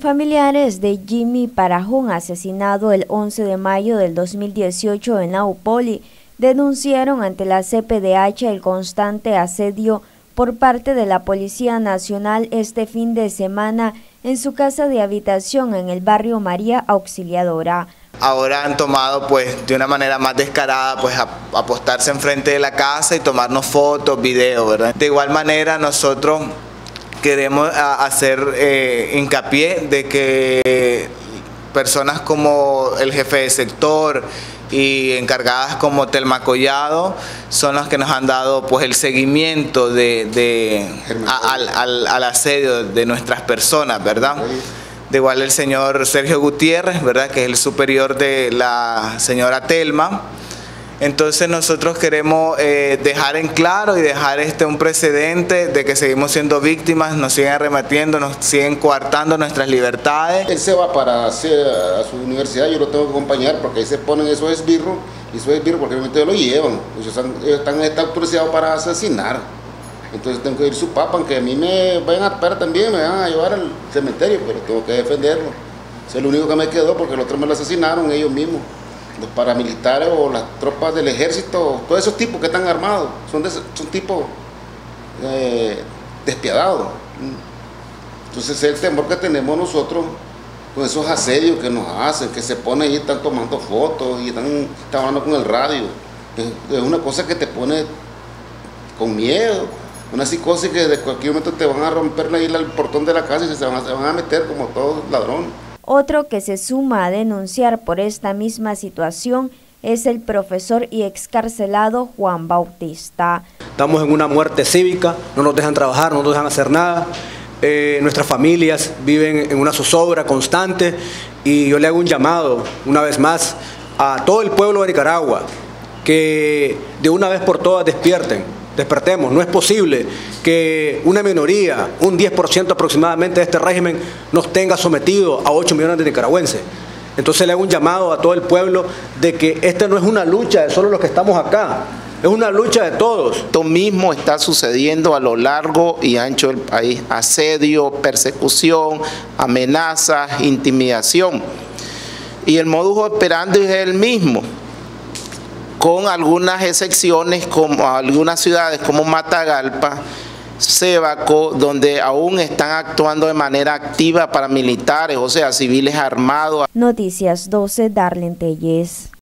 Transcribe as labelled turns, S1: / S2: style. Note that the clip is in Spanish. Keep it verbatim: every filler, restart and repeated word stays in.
S1: Familiares de Jimmy Parajón, asesinado el once de mayo del dos mil dieciocho en la Upoli, denunciaron ante la C P D H el constante asedio por parte de la Policía Nacional este fin de semana en su casa de habitación en el barrio María Auxiliadora.
S2: Ahora han tomado pues de una manera más descarada pues a, apostarse enfrente de la casa y tomarnos fotos, videos, ¿verdad? De igual manera nosotros queremos a, hacer eh, hincapié de que personas como el jefe de sector y encargadas como Telma Collado son las que nos han dado pues el seguimiento de, de, a, al, al, al asedio de nuestras personas, ¿verdad? De igual el señor Sergio Gutiérrez, ¿verdad?, que es el superior de la señora Telma. Entonces nosotros queremos eh, dejar en claro y dejar este un precedente de que seguimos siendo víctimas, nos siguen arremetiendo, nos siguen coartando nuestras libertades.
S3: Él se va para hacer a su universidad, yo lo tengo que acompañar porque ahí se ponen esos esbirros y esos esbirros porque realmente lo llevan, ellos están, ellos están, están autorizados para asesinar. Entonces tengo que ir su papá, aunque a mí me vayan a esperar también, me van a llevar al cementerio, pero tengo que defenderlo. Eso es lo único que me quedó porque los otros me lo asesinaron ellos mismos. Los paramilitares o las tropas del ejército, todos esos tipos que están armados, son, de, son tipos eh, despiadados. Entonces es el temor que tenemos nosotros con esos asedios que nos hacen, que se ponen y están tomando fotos y están, están hablando con el radio. Es, es una cosa que te pone con miedo, una psicosis que de cualquier momento te van a romper ahí el portón de la casa y se van a, se van a meter como todos ladrones.
S1: Otro que se suma a denunciar por esta misma situación es el profesor y excarcelado Juan Bautista.
S4: Estamos en una muerte cívica, no nos dejan trabajar, no nos dejan hacer nada. Eh, nuestras familias viven en una zozobra constante y yo le hago un llamado una vez más a todo el pueblo de Nicaragua que de una vez por todas despierten. Despertemos, no es posible que una minoría, un diez por ciento aproximadamente de este régimen, nos tenga sometido a ocho millones de nicaragüenses. Entonces le hago un llamado a todo el pueblo de que esta no es una lucha de solo los que estamos acá, es una lucha de todos.
S5: Esto mismo está sucediendo a lo largo y ancho del país: asedio, persecución, amenazas, intimidación. Y el modus operandi es el mismo, con algunas excepciones, como algunas ciudades como Matagalpa, Cebaco, donde aún están actuando de manera activa paramilitares, o sea, civiles armados.
S1: Noticias doce, Darlene Telles.